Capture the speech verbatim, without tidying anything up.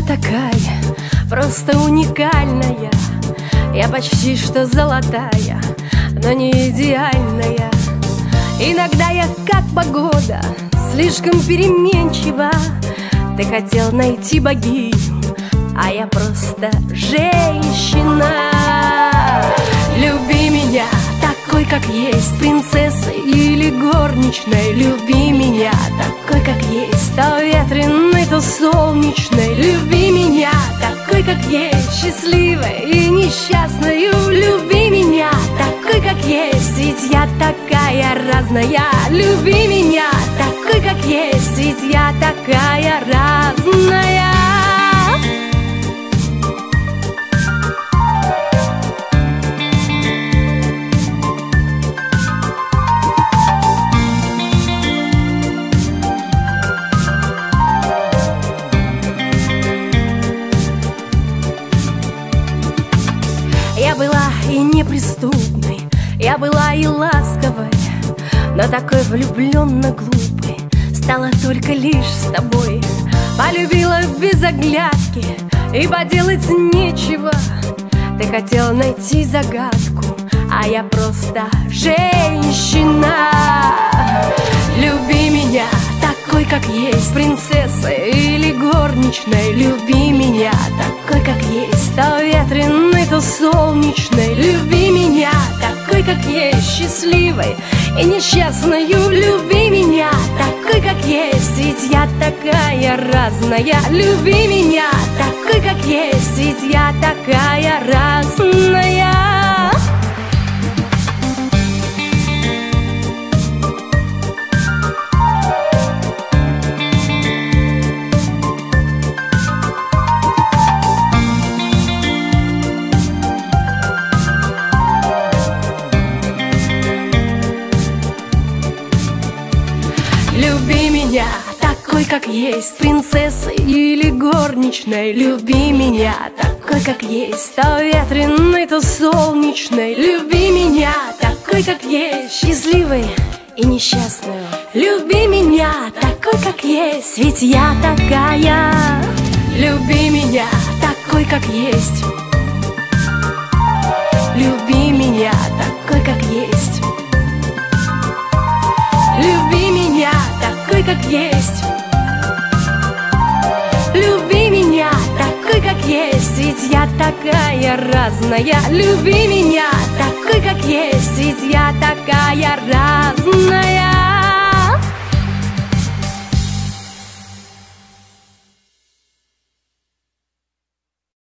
такая, просто уникальная. Я почти что золотая, но не идеальная. Иногда я как погода, слишком переменчива. Ты хотел найти богиню, а я просто женщина. Люби меня такой, как есть, принцессой или горничной. Люби меня такой, как есть, то ветреной, то солнечной. Люби меня такой, как есть, счастливой и несчастной. Люби меня такой, как есть, ведь я такая разная. Люби меня такой, как есть, ведь я такая разная. Я была и неприступной, я была и ласковой, но такой влюбленно глупой стала только лишь с тобой. Полюбила без оглядки и поделать нечего. Ты хотел найти загадку, а я просто женщина. Люби меня такой, как есть, принцессой или горничной. Люби меня такой, как есть, то ветреной, то солнечной. Люби меня такой, как есть, счастливой и несчастною. Люби меня такой, как есть, ведь я такая разная. Люби меня такой, как есть, ведь я такая разная. Люби меня такой, как есть, принцессой или горничной. Люби меня такой, как есть, то ветреной, то солнечной. Люби меня такой, как есть, счастливой и несчастную. Люби меня такой, как есть, ведь я такая. Люби меня такой, как есть. Люби меня такой, как есть. Люби меня такой, как есть. Люби меня такой, как есть, ведь я такая разная. Люби меня такой, как есть, ведь я такая разная.